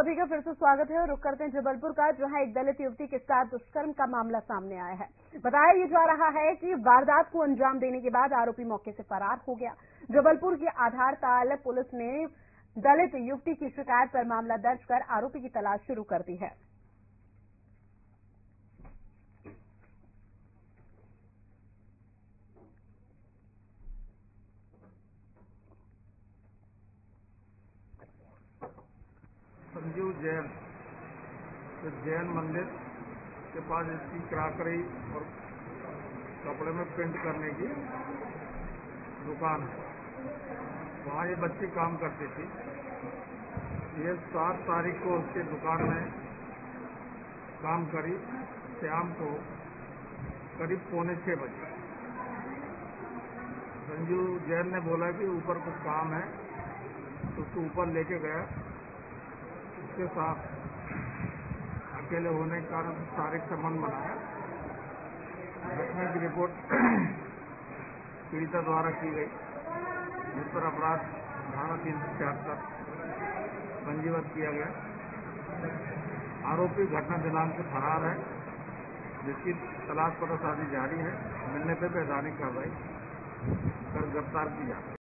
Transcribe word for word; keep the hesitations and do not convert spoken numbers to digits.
सभी का फिर से स्वागत है और रुक करते हैं जबलपुर का, जहां एक दलित युवती के साथ दुष्कर्म का मामला सामने आया है। बताया ये जा रहा है कि वारदात को अंजाम देने के बाद आरोपी मौके से फरार हो गया। जबलपुर की आधारताल पुलिस ने दलित युवती की शिकायत पर मामला दर्ज कर आरोपी की तलाश शुरू कर दी है। संजीव जैन तो जैन मंदिर के पास इसकी क्राकरी और कपड़े में पेंट करने की दुकान है। वहाँ ये बच्ची काम करती थी। ये सात तारीख को उसकी दुकान में काम करी। शाम को करीब पौने छह बजे संजीव जैन ने बोला कि ऊपर कुछ काम है, तो उसको ऊपर लेके गया। उसके साथ अकेले होने के कारण शारीरिक संबंध बनाया। घटना की रिपोर्ट पीड़िता द्वारा की गई, जिस पर अपराध धारा तीन सौ छिहत्तर पंजीबद्ध किया गया। आरोपी घटना दिनांक से फरार है, जिसकी तलाश पता शादी जारी है। मिलने पर वैधानिक कार्रवाई कर गिरफ्तार की जाती है।